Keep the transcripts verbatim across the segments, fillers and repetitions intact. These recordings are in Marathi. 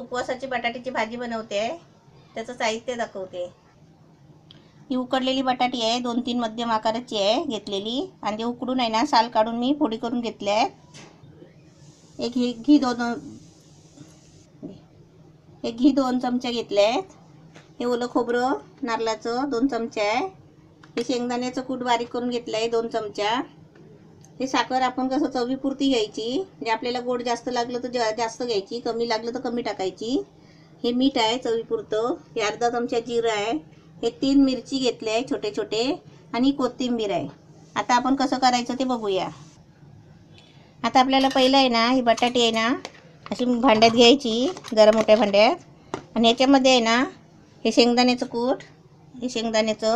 उपवासाची बटाट्याची भाजी बनवते आहे, त्याचं साहित्य दाखवते। ही उकडलेली बटाटी आहे, दोन तीन मध्यम आकाराची आहे घेतलेली, आणि ते उकडून आहे ना साल काढून मी फोडी करून घेतले आहेत। एक घी घी दोन एक घी दोन चमचे घेतले आहेत। हे ओलं खोबरं नारळाचं दोन चमचे आहे। हे शेंगदाण्याचं कूट बारीक करून घेतलं आहे दोन चमचा। हे साखर आपण कसं चवीपुरती घ्यायची, म्हणजे आपल्याला गोड जास्त लागलं तर जास्त घ्यायची, कमी लागलं तर कमी टाकायची। हे मीठ आहे चवीपुरतं। हे अर्धा चमचा जिरं आहे। हे तीन मिरची घेतले आहे छोटे छोटे, आणि कोथिंबीर आहे। आता आपण कसं करायचं ते बघूया। आता आपल्याला पहिलं आहे ना ही बटाटी आहे ना अशी भांड्यात घ्यायची, जरा मोठ्या भांड्यात, आणि याच्यामध्ये आहे ना हे शेंगदाण्याचं कूट, हे शेंगदाण्याचं,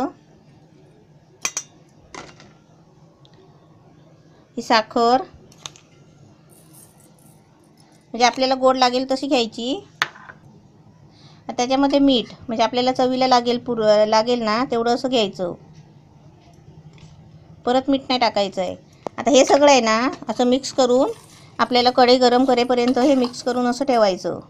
ही साखर, म्हणजे आपल्याला गोड लागेल तशी घ्यायची। त्याच्यामध्ये मीठ, म्हणजे आपल्याला चवीला लागेल पुर लागेल ना तेवढं असं घ्यायचं, परत मीठ नाही टाकायचं आहे। आता हे सगळं आहे ना असं मिक्स करून आपल्याला कढई गरम करेपर्यंत हे मिक्स करून असं ठेवायचं।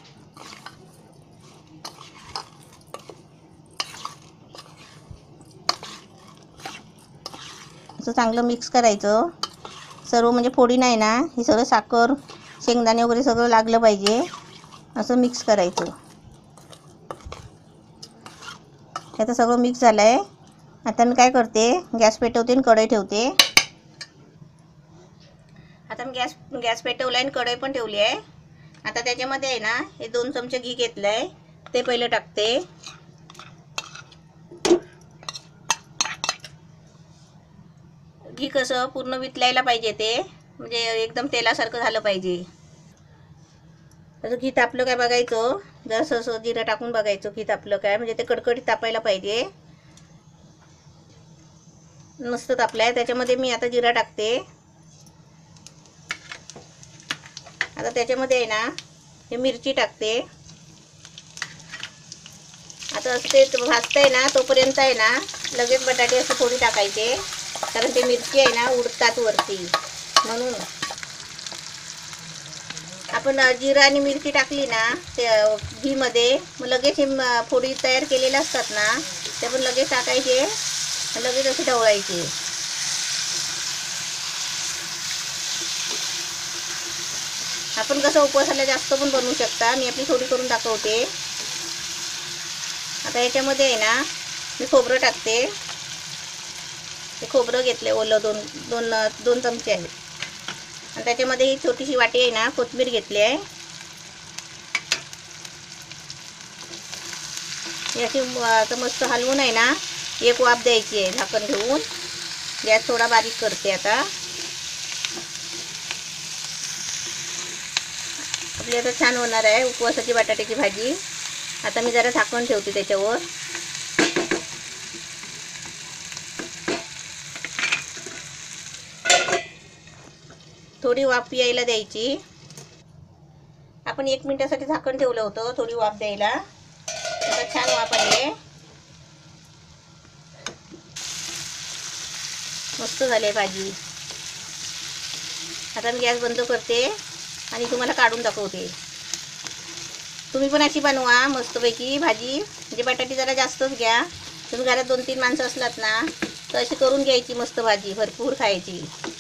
असं चांगलं मिक्स करायचं सर्व, म्हणजे फोडी नाही ना, हे सगळं साखर शेंगदाणे वगैरे सगळं लागलं पाहिजे, असं मिक्स करायचं। आता सगळं मिक्स झालं आहे। आता मी काय करते, गॅस पेटवते आणि कढई ठेवते। आता मी गॅस गॅस पेटवला आणि कढई पण ठेवली आहे। आता त्याच्यामध्ये आहे ना हे दोन चमचे घी घेतलं आहे, ते पहिलं टाकते। घी कसं पूर्ण वितलायला पाहिजे, ते म्हणजे एकदम तेलासारखं झालं पाहिजे। असं घी तापलं काय बघायचं, जसं असं जिरं टाकून बघायचं घी तापलं काय, म्हणजे ते कडकडीत तापायला पाहिजे। मस्त तापलाय, त्याच्यामध्ये मी आता जिरा टाकते। आता त्याच्यामध्ये आहे ना हे मिरची टाकते। आता असं ते भाजतंय ना तोपर्यंत आहे ना लगेच बटाटे असं थोडी टाकायचे, कारण ते मिरची आहे ना उडतात वरती, म्हणून आपण जिरा आणि मिरची टाकली ना ते घीमध्ये, मग लगेच हे फोडी तयार केलेल्या असतात ना ते पण लगेच टाकायचे, लगेच असे ढवळायचे। आपण कसं उपवासाला जास्त पण बनवू शकता, मी आपली थोडी करून दाखवते। आता याच्यामध्ये आहे ना मी खोबरं टाकते। ते खोबरं घेतले ओलं दोन दोन दोन चमचे आहेत, आणि त्याच्यामध्ये ही छोटीशी वाटी आहे ना कोथिंबीर घेतली आहे। याची आता मस्त हलवून आहे ना एक वाफ द्यायची आहे झाकण ठेवून। गॅस थोडा बारीक करते। आता आपली आता छान होणार आहे उपवासाची बटाट्याची भाजी। आता मी जरा झाकण ठेवते त्याच्यावर। थोडी वाफ यायला द्यायची। आपण एक मिनिटासाठी झाकण ठेवलं होतं थोडी वाफ द्यायला, आता छान वाफ आली, मस्त झाली भाजी। आता मी गॅस बंद करते आणि तुम्हाला काढून दाखवते। तुम्ही पण अशी बनवा मस्तपैकी भाजी, म्हणजे बटाटी जरा जास्तच घ्या। तुम्ही घरात दोन तीन माणसं असलात ना तर अशी करून घ्यायची मस्त भाजी, भरपूर खायची।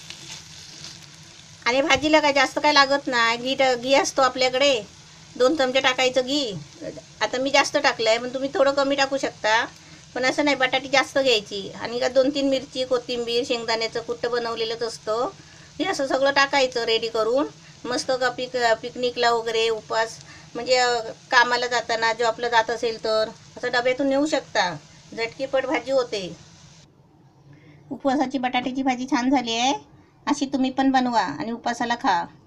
आणि भाजीला काय जास्त काय लागत नाही, घी घी असतो आपल्याकडे, दोन चमचे टाकायचं घी। आता मी जास्त टाकलं आहे, पण तुम्ही थोडं कमी टाकू शकता, पण असं नाही, बटाटी जास्त घ्यायची। आणि का दोन तीन मिरची कोथिंबीर शेंगदाण्याचं कुट्ट बनवलेलंच असतं, हे असं सगळं टाकायचं रेडी करून। मस्त का पिक पिकनिकला वगैरे उपवास, म्हणजे कामाला जाताना जॉबला जात असेल तर असं डब्यातून नेऊ शकता, झटकीपट भाजी होते। उपवासाची बटाट्याची भाजी छान झाली आहे, अशी तुम्ही पण बनवा आणि उपवासाला खा।